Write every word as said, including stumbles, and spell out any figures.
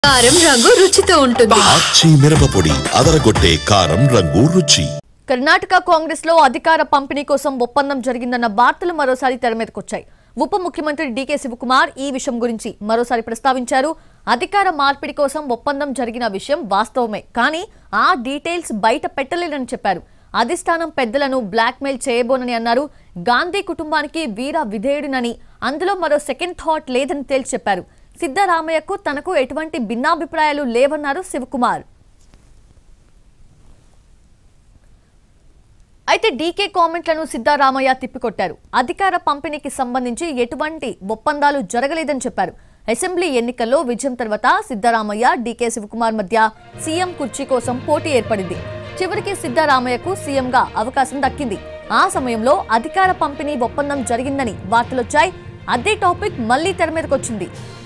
కారం రంగు రుచితో ఉంటుంది. ఆచి మిరపపొడి అదరగొట్టే కారం రంగు రుచి. కర్ణాటక కాంగ్రెస్ లో అధికార పంపిణీ కోసం ఒప్పందం జరిగిందన్న వార్తలు మరోసారి తెరమీదకొచ్చాయి. ఉప ముఖ్యమంత్రి డీకే శివ కుమార్ ఈ విషయం గురించి మరోసారి ప్రస్తావించారు. అధికార మార్పిడి కోసం ఒప్పందం జరిగిన విషయం వాస్తవమే, కానీ ఆ డీటెయిల్స్ బయట పెట్టలేదని చెప్పారు. అధిష్టానం పెద్దలను బ్లాక్మెయిల్ చేయబోనని అన్నారు. గాంధీ కుటుంబానికి వీర విధేయుడినని, అందులో మరో సెకండ్ థాట్ లేదని తేల్చి చెప్పారు. సిద్ధరామయ్యకు తనకు ఎటువంటి భిన్నాభిప్రాయాలు లేవన్నారు శివకుమార్. అయితే డీకే కామెంట్లను సిద్ధరామయ్య తిప్పికొట్టారు. అధికార పంపిణీకి సంబంధించి ఎటువంటి ఒప్పందాలు జరగలేదని చెప్పారు. అసెంబ్లీ ఎన్నికల్లో విజయం తర్వాత సిద్ధరామయ్య, డీకే శివకుమార్ మధ్య సీఎం కుర్చీ కోసం పోటీ ఏర్పడింది. చివరికి సిద్ధరామయ్యకు సీఎంగా అవకాశం దక్కింది. ఆ సమయంలో అధికార పంపిణీ ఒప్పందం జరిగిందని వార్తలొచ్చాయి. అదే టాపిక్ మళ్లీ తెర మీదకొచ్చింది.